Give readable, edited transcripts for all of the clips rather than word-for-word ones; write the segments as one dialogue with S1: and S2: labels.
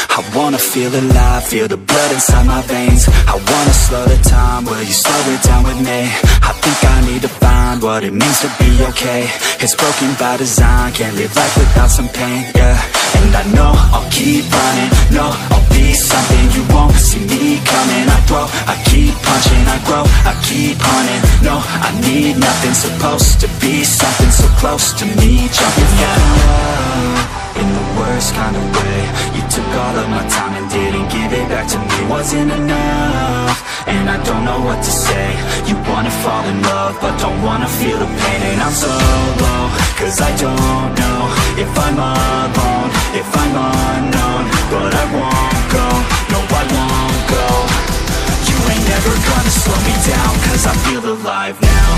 S1: I wanna feel alive, feel the blood inside my veins. I wanna slow the time, will you slow it down with me? I think I need to find what it means to be okay. It's broken by design, can't live life without some pain, yeah. And I know I'll keep running, no, I'll be something you won't see me coming. I throw, I keep punching, I grow, I keep hunting. No, I need nothing, supposed to be something so close to me. Jumping out in the worst kind of way. You took all of my time and didn't give it back to me. Wasn't enough, and I don't know what to say. You wanna fall in love, but don't wanna feel the pain. And I'm so low, cause I don't know if I'm alone, if I'm unknown. But I won't go, no I won't go. You ain't never gonna slow me down, cause I feel alive now.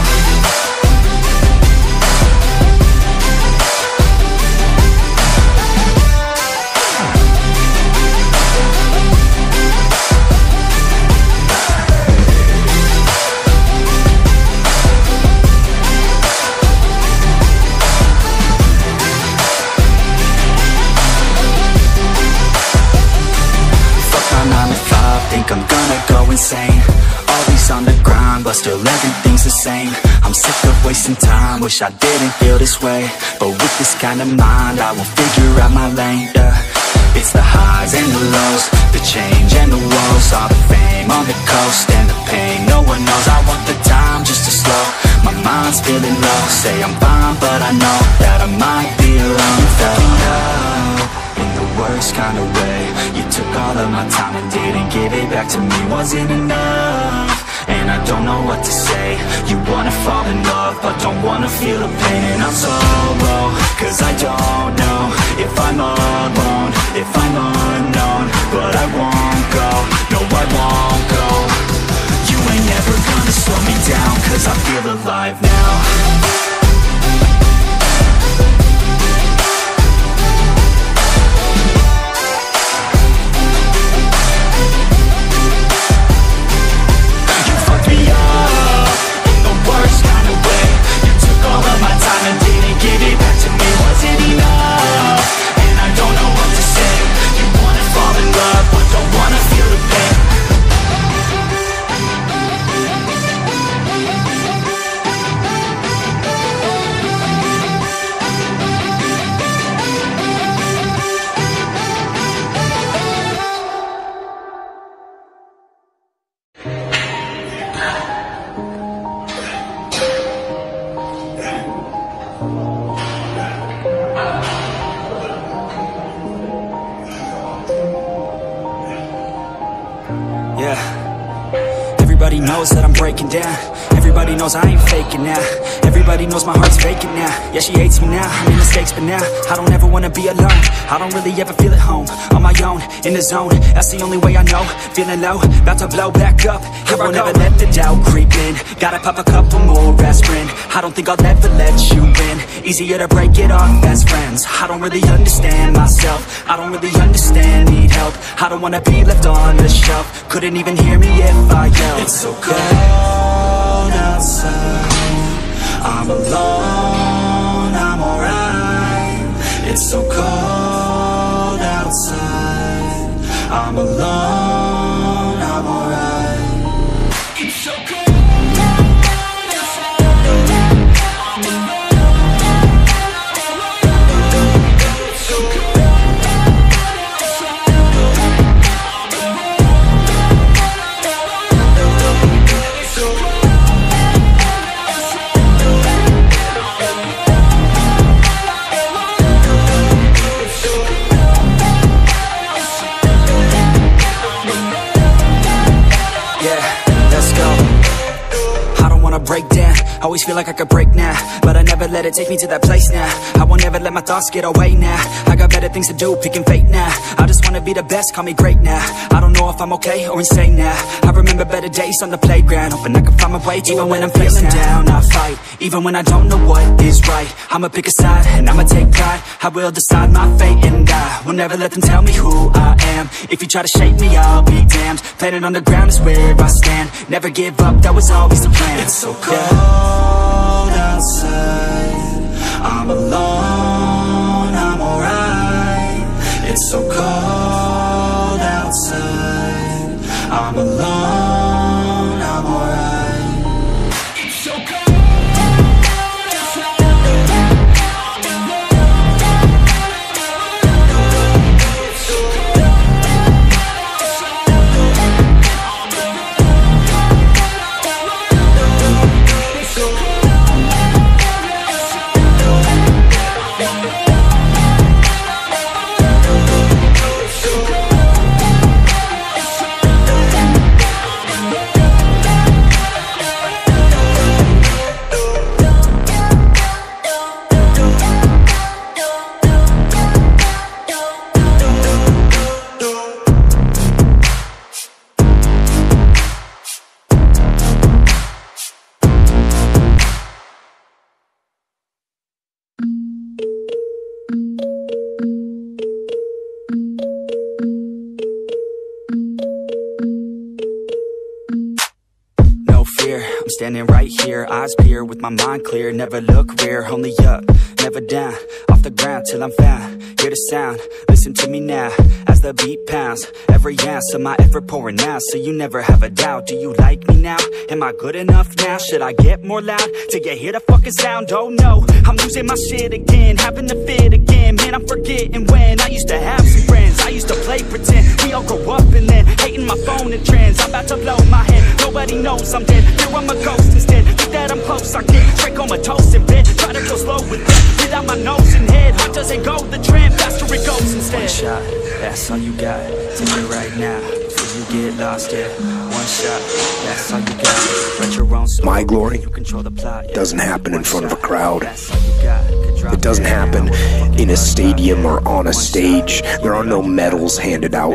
S1: Think I'm gonna go insane. Always on the grind, but still everything's the same. I'm sick of wasting time, wish I didn't feel this way. But with this kind of mind, I will figure out my lane, yeah. It's the highs and the lows, the change and the woes. All the fame on the coast and the pain no one knows. I want the time just to slow, my mind's feeling low. Say I'm fine, but I know that I might be alone. Fell out in the worst kind of way. You took all of my time and didn't give it back to me. Wasn't enough, and I don't know what to say. You wanna fall in love, but don't wanna feel the pain. And I'm so low, cause I don't know if I'm alone, if I'm unknown. But I won't go, no I won't go. You ain't never gonna slow me down, cause I feel alive now. Everybody knows that I'm breaking down. Everybody knows I ain't faking now. Everybody knows my heart's vacant now. Yeah, she hates me now, I made mistakes, but now I don't ever wanna be alone. I don't really ever feel at home, on my own, in the zone. That's the only way I know, feeling low, about to blow back up. Here I won't ever let the doubt creep in. Gotta pop a couple more aspirin. I don't think I'll ever let you in. Easier to break it off best friends. I don't really understand myself, I don't really understand, need help. I don't wanna be left on the shelf. Couldn't even hear me if I yelled. It's so cold outside, I'm alone, I'm alright. It's so cold outside, I'm alone, I'm alright. It's so cold. Break down, always feel like I could break now, but I never let it take me to that place now. I won't ever let my thoughts get away now. I got better things to do, picking fate now. I just wanna be the best, call me great now. I don't know if I'm okay or insane now. I remember better days on the playground, hoping I can find my way to even when I'm feeling down, I fight. Even when I don't know what is right, I'ma pick a side and I'ma take pride. I will decide my fate and I will never let them tell me who I am. If you try to shape me, I'll be damned. Planet on the ground is where I stand. Never give up, that was always the plan. It's so cold outside, I'm alone, I'm alright. It's so cold I'm alone, I'm alright. So I'm standing right here, eyes peer with my mind clear. Never look rear, only up, never down. Off the ground till I'm found. Hear the sound, listen to me now. As the beat pounds, every ounce of my effort pouring out. So you never have a doubt, do you like me now? Am I good enough now? Should I get more loud till you hear the fucking sound? Oh no, I'm losing my shit again, having to fit again. Man, I'm forgetting when I used to have some friends. I used to play pretend, we all grow up and then hating my phone and trends. I'm about to blow my head, nobody knows I'm dead. Here I'm a ghost instead, think that I'm close. I get straight comatose in bed, try to go slow with it. Without my nose and head, heart doesn't go the trend, faster it goes instead. One shot, that's all you got, take it right now, before you get lost, yeah. One shot, that's all you got, write your own story.
S2: My glory
S1: you control the plot, yeah.
S2: Doesn't happen in front of a crowd.
S1: It
S2: It doesn't happen in a stadium or on a stage. There are no medals handed out.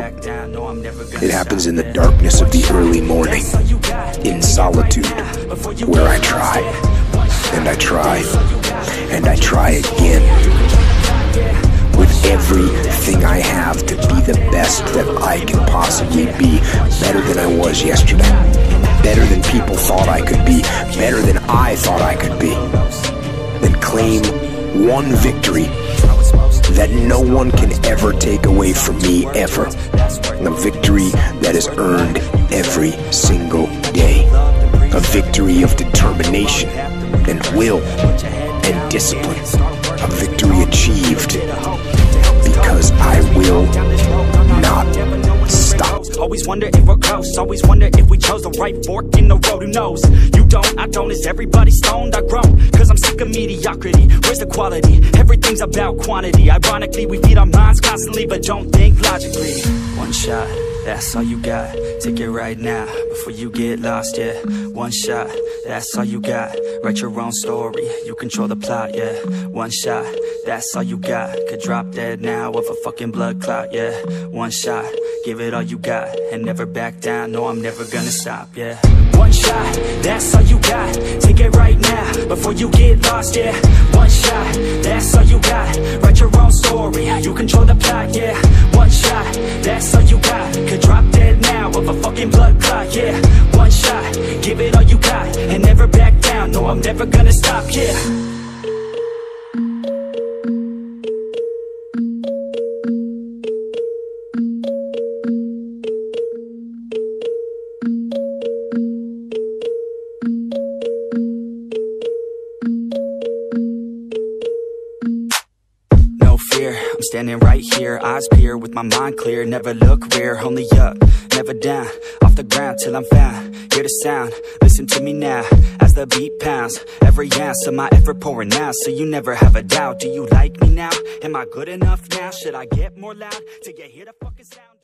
S2: It happens in the darkness of the early morning, in solitude, where I try, and I try, and I try again, with everything I have to be the best that I can possibly be, better than I was yesterday, better than people thought I could be, better than I thought I could be, then claim one victory that no one can ever take away from me, ever. A victory that is earned every single day. A victory of determination and will and discipline. A victory achieved because I will not stop.
S1: Always wonder if we're close, always wonder if we chose the right fork in the road. Who knows? You don't, I don't, is everybody stoned? I groan, cause I'm sick of mediocrity. Where's the quality? Everything's about quantity. Ironically, we feed our minds constantly, but don't think logically. One shot, that's all you got, take it right now, before you get lost, yeah. One shot, that's all you got, write your own story, you control the plot, yeah. One shot, that's all you got, could drop dead now of a fucking blood clot, yeah. One shot, give it all you got, and never back down, no I'm never gonna stop, yeah. One shot, that's all you got, take it right now, before you get lost, yeah. One shot, that's all you got, write your own story, you control the plot, yeah. One shot, that's all you got, could drop dead now of a fucking blood clot, yeah. One shot, give it all you got, and never back down, no I'm never gonna stop, yeah. I'm standing right here, eyes peer with my mind clear. Never look rear, only up, never down. Off the ground till I'm found. Hear the sound, listen to me now. As the beat pounds, every ounce of my effort pouring out. So you never have a doubt, do you like me now? Am I good enough now? Should I get more loud till you hear the fucking sound?